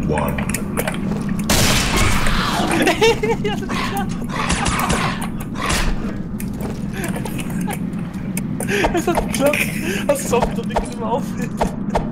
one. Es hat geklappt. Hast du es auch nicht immer aufhört.